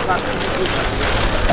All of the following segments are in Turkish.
vaktinizi istiyor.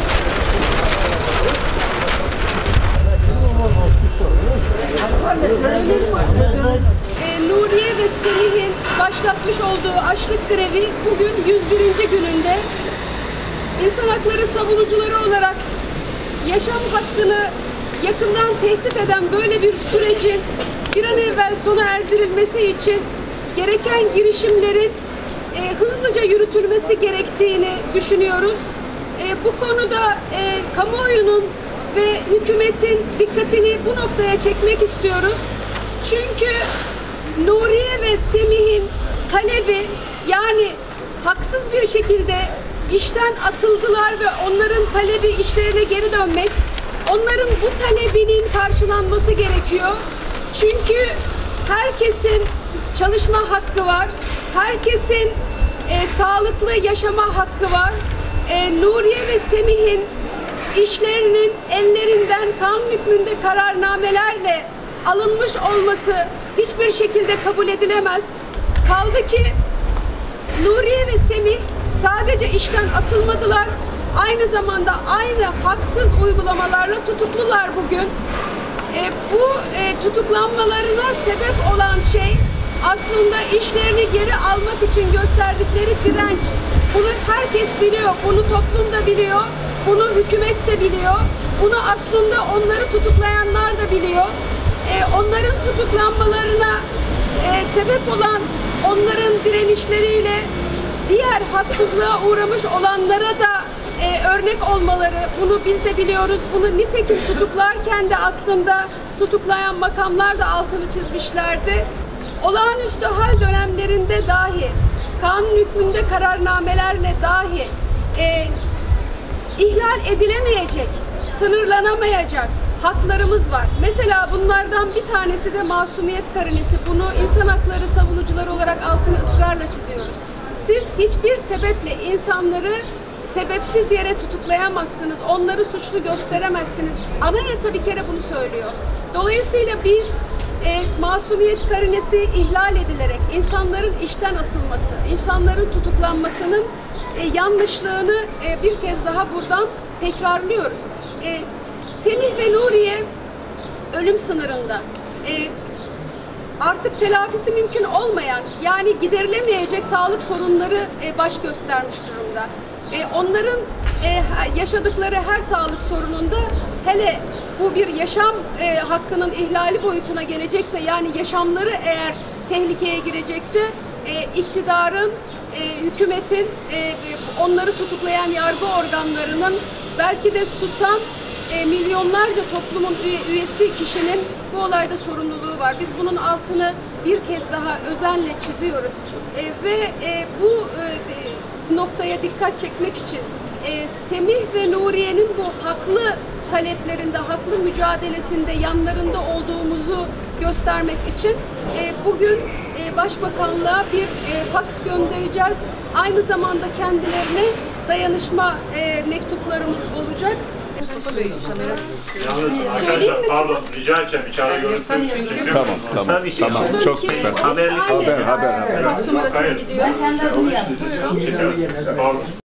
Nuriye ve Semih'in başlatmış olduğu açlık grevi bugün 101. gününde. İnsan hakları savunucuları olarak yaşam hakkını yakından tehdit eden böyle bir sürecin bir an evvel sona erdirilmesi için gereken girişimlerin hızlıca yürütülmesi gerektiğini düşünüyoruz. Bu konuda kamuoyunun ve hükümetin dikkatini bu noktaya çekmek istiyoruz. Çünkü Nuriye ve Semih'in talebi, yani haksız bir şekilde işten atıldılar ve onların talebi işlerine geri dönmek, onların bu talebinin karşılanması gerekiyor. Çünkü herkesin çalışma hakkı var, herkesin sağlıklı yaşama hakkı var. Nuriye ve Semih'in işlerinin ellerinden kanun hükmünde kararnamelerle alınmış olması hiçbir şekilde kabul edilemez. Kaldı ki Nuriye ve Semih sadece işten atılmadılar, aynı zamanda aynı haksız uygulamalarla tutuklular bugün. Bu tutuklanmalarına sebep olan şey aslında işlerini geri almak için gösterdikleri direnç. Bunu herkes biliyor, bunu toplum da biliyor, bunu hükümet de biliyor, bunu aslında onları tutuklayanlar da biliyor. Onların tutuklanmalarına sebep olan onların direnişleriyle diğer haksızlığa uğramış olanlara da örnek olmaları, bunu biz de biliyoruz. Bunu nitekim tutuklarken de aslında tutuklayan makamlar da altını çizmişlerdi. Olağanüstü hal dönemlerinde dahi, kanun hükmünde kararnamelerle dahi ihlal edilemeyecek, sınırlanamayacak haklarımız var. Mesela bunlardan bir tanesi de masumiyet karinesi. Bunu insan hakları savunucuları olarak altını ısrarla çiziyoruz. Siz hiçbir sebeple insanları sebepsiz yere tutuklayamazsınız. Onları suçlu gösteremezsiniz. Anayasa bir kere bunu söylüyor. Dolayısıyla biz masumiyet karinesi ihlal edilerek insanların işten atılması, insanların tutuklanmasının yanlışlığını bir kez daha buradan tekrarlıyoruz. Semih ve Nuriye ölüm sınırında. Artık telafisi mümkün olmayan, yani giderilemeyecek sağlık sorunları baş göstermiş durumda. Onların yaşadıkları her sağlık sorununda, hele bu bir yaşam hakkının ihlali boyutuna gelecekse, yani yaşamları eğer tehlikeye girecekse, iktidarın, hükümetin, onları tutuklayan yargı organlarının, belki de susan milyonlarca toplumun üyesi kişinin bu olayda sorumluluğu var. Biz bunun altını bir kez daha özenle çiziyoruz. Ve bu noktaya dikkat çekmek için Semih ve Nuriye'nin bu haklı taleplerinde, haklı mücadelesinde yanlarında olduğumuzu göstermek için bugün Başbakanlığa bir faks göndereceğiz. Aynı zamanda kendilerine dayanışma mektuplarımız olacak. Yalnız arkadaşlar, pardon, rica edeceğim, bir çare görüntüsü çekiyorum. Tamam, çok kısa. Haber. Faks numarasına gidiyor. Pardon.